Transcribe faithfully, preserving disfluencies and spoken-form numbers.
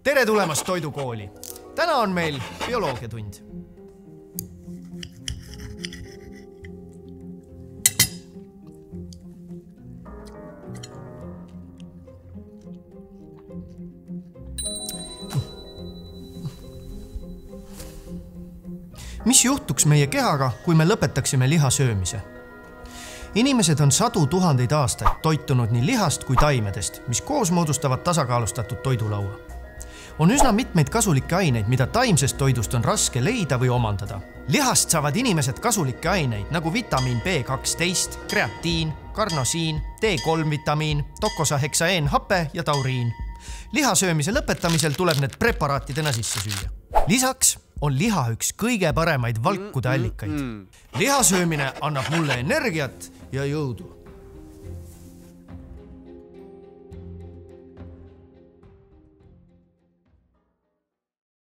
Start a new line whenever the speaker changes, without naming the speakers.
tere tulemast Toidukooli! Täna on meil bioloogiatund. Mis juhtuks meie kehaga, kui me lõpetaksime liha söömise? Inimesed on sadu tuhandeid aastaid toitunud nii lihast kui taimedest, mis koos moodustavad tasakaalustatud toidulaua. On üsna mitmeid kasulikke aineid, mida taimsest toidust on raske leida või omandada. Lihast saavad inimesed kasulikke aineid nagu vitamiin B kaksteist, kreatiin, karnosiin, D kolm vitamiin, dokosaheksaeen hape ja tauriin. Liha söömise lõpetamisel tuleb need preparaatidena sisse süüa. Lisaks on liha üks kõige paremaid valkude allikaid. Liha söömine annab mulle energiat ja jõudu.